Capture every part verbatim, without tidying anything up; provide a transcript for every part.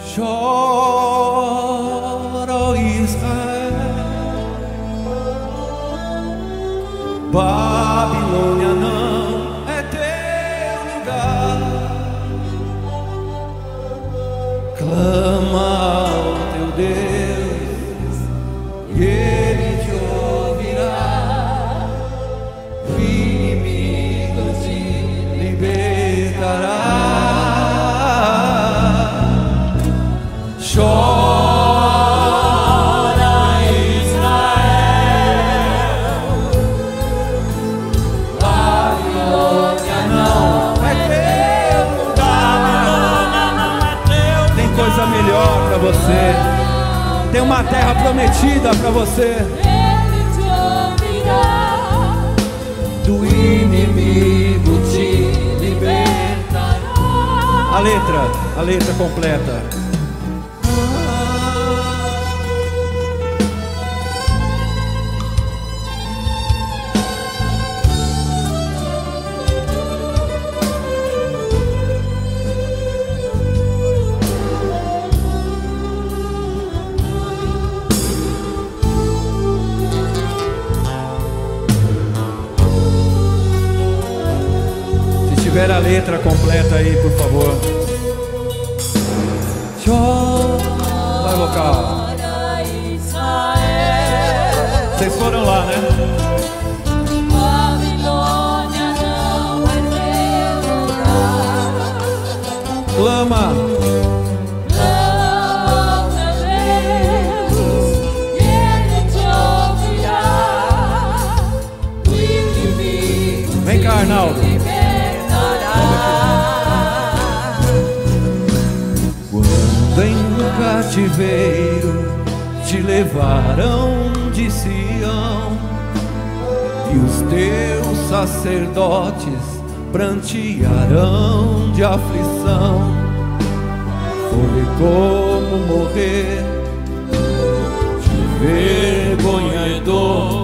Chora, ó Israel, Babilônia não é teu lugar. Clama ao teu Deus e Ele te ouvirá. O inimigo te libertará. Chora, Israel, Babilônia não é teu lugar. Babilônia não é teu. Tem coisa melhor para você. Tem uma terra prometida para você. Ele te ouvirá. Do inimigo te libertará. A letra, a letra completa. Se tiver a letra completa aí, por favor. Vai, vocal. Chora, Israel, Vocês foram lá, né? Babilônia não é teu lugar. Clama. Clama a Deus e Ele te ouvirá. O inimigo Vem cá, Arnaldo. te libertará. Quando em cativeiro te levarão de Sião e os teus sacerdotes prantearão de aflição, foi como morrer de vergonha e dor.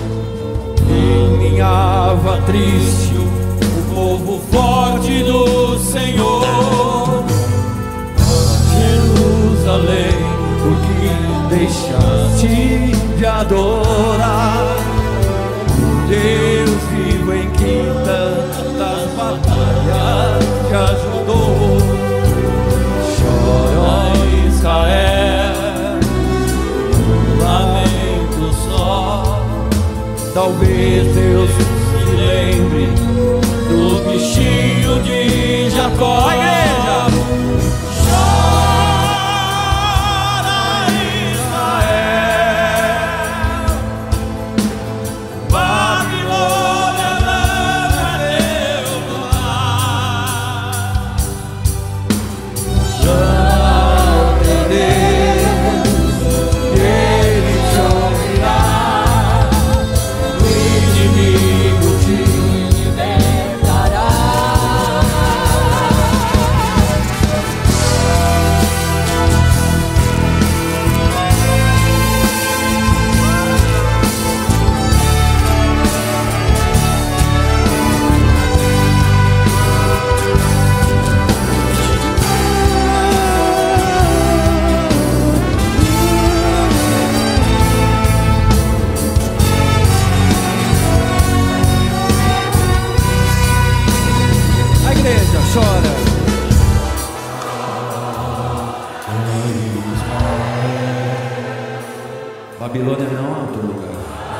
Caminhava triste o povo forte do Senhor. Jerusalém, porque deixaste de adorar o Deus vivo em quem tantas batalhas te ajudou. Chora, ó Israel, um lamento só. Talvez Deus se lembre do bichinho de Jacó. A igreja! Chora, Israel, Babilônia não é teu lugar. Chama teu Deus, Ele te ouvirá. O inimigo te libertará. A igreja chora. Babilônia não é outro lugar.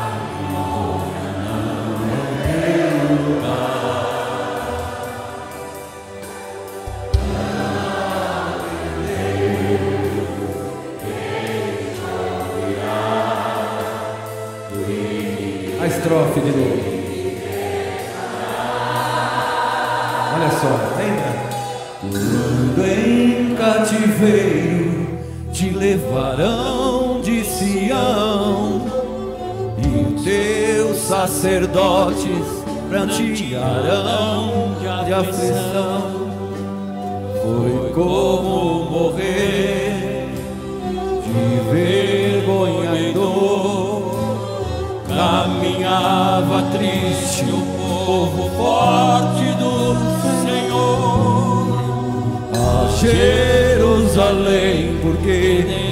A estrofe de novo. Olha só, lembra? Quando em cativeiro te levarão de Sião e teus sacerdotes prantearão de aflição, foi como morrer de vergonha e dor. Caminhava triste o povo forte do Senhor. A Jerusalém,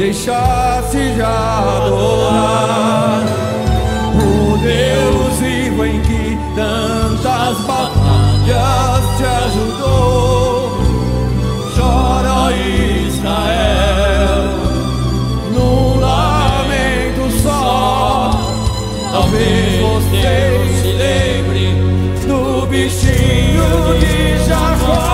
deixasse de adorar o Deus vivo em que tantas batalhas te ajudou. Chora, ó Israel, num lamento só. Talvez você se lembre do bichinho de Jacó.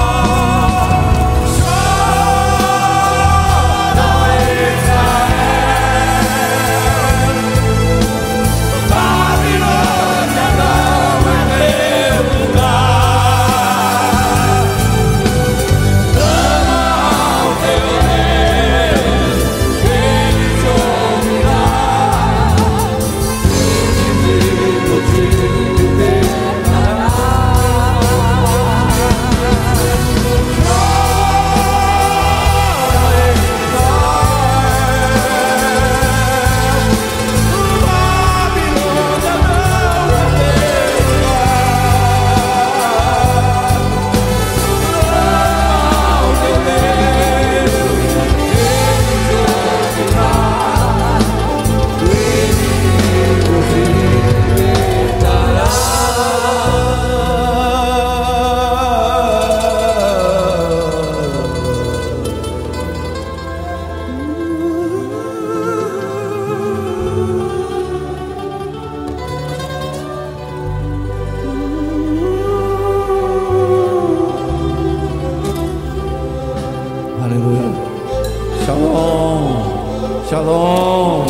Shalom.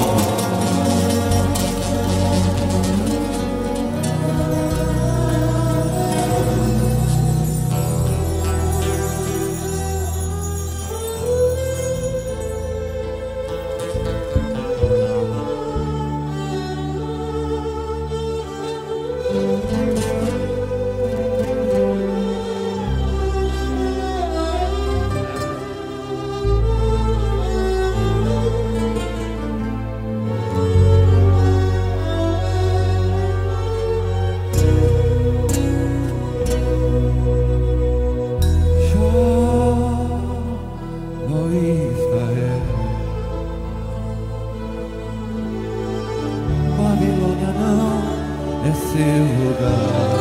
Babilônia não é seu lugar.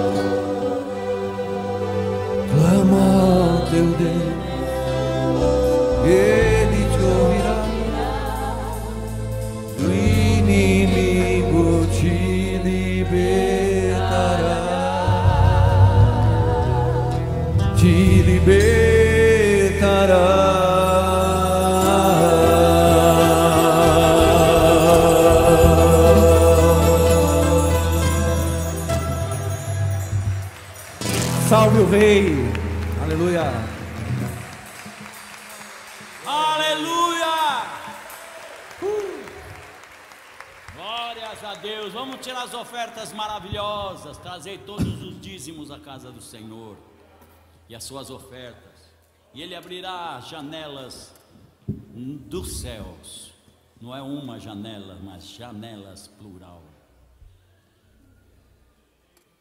Clama ao teu Deus, Ele te ouvirá. Do inimigo te libertará, te libertará. Salve o Rei, aleluia, aleluia, uh. Glórias a Deus. Vamos tirar as ofertas maravilhosas, trazer todos os dízimos à casa do Senhor e as suas ofertas, e Ele abrirá janelas dos céus, não é uma janela, mas janelas plural.